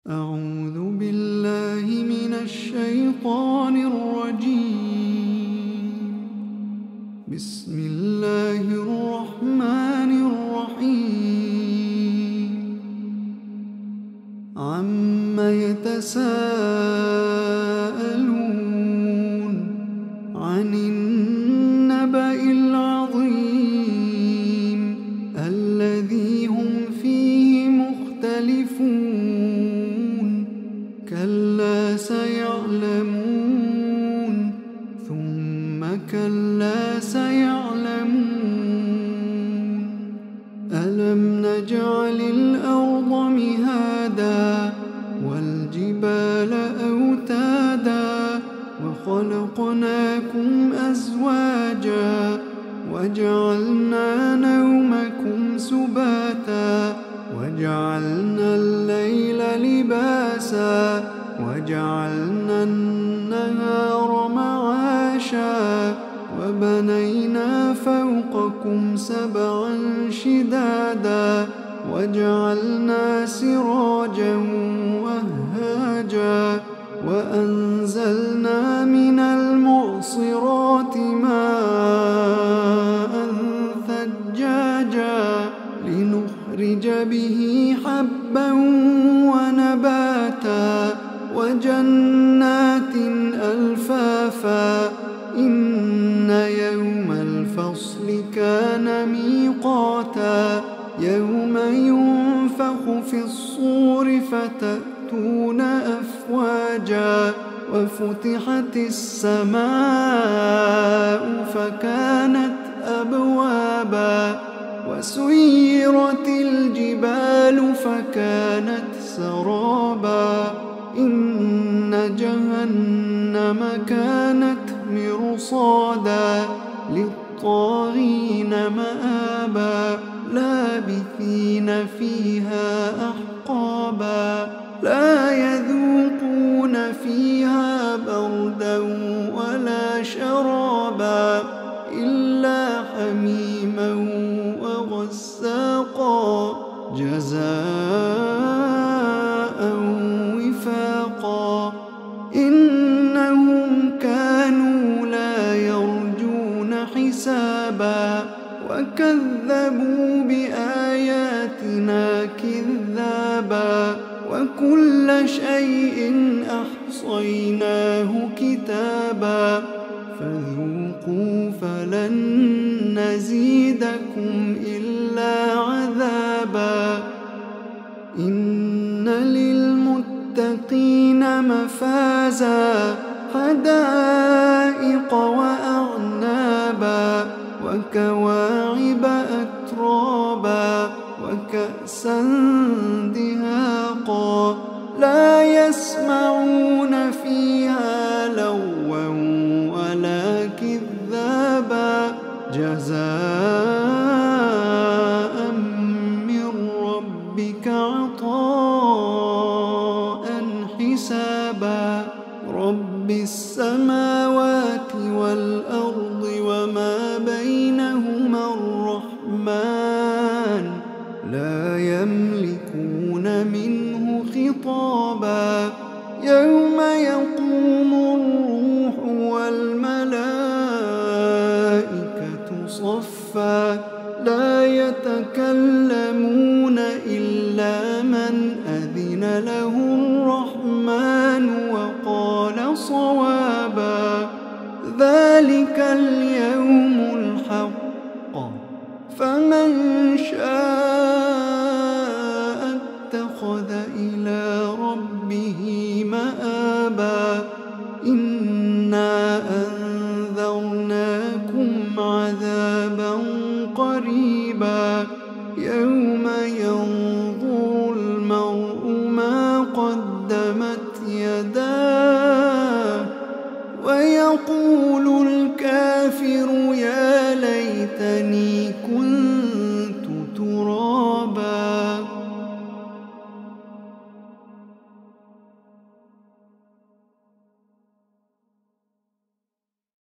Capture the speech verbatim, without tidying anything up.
أعوذ بالله من الشيطان الرجيم. بسم الله الرحمن الرحيم. عم يتساءلون عن النبأ العظيم الذي هم فيه مختلفون. كلا سيعلمون ثم كلا سيعلمون. ألم نجعل الأرض مهادا والجبال أوتادا وخلقناكم أزواجا وجعلنا نومكم سباتا وجعلنا الليل لباسا وجعلنا النهار معاشا وبنينا فوقكم سبعا شدادا وجعلنا سراجا وهاجا وأنزلنا من المعصرات ماء ثجاجا لنخرج به حبا ونباتا وجنات ألفافا. إن يوم الفصل كان ميقاتا يوم ينفخ في الصور فتأتون أفواجا وفتحت السماء فكانت أبوابا وسيرت الجبال فكانت سرابا. إن جهنم كانت مرصادا للطاغين مآبا لابثين فيها أحقابا لا يذوقون فيها بردا ولا شرابا إلا حميما وغساقا جزاء وفاقا. إنهم كانوا لا يرجون حسابا وكذبوا بآياتنا كذابا وكل شيء أحصيناه كتابا فذوقوا فلن نزيدكم إلا عذابا. إن للمتقين مفازا حدائق وأعنابا وكواعب أترابا وكأسا دهاقا لا يسمعون فيها لغوا ولا كذابا جزاء من ربك عطاء حسابا. رب السماوات والأرض وما بينهما الرحمن لا يملكون منه خطابا. يوم يقوم الروح والملائكة صفا لا يتكلمون إلا من أذن له الرحمن وقال صوابا. ذلك اليوم الحق فمن شاء اتخذ إلى ربه مآبا. إنا أنذرناكم عذابا قريبا يوم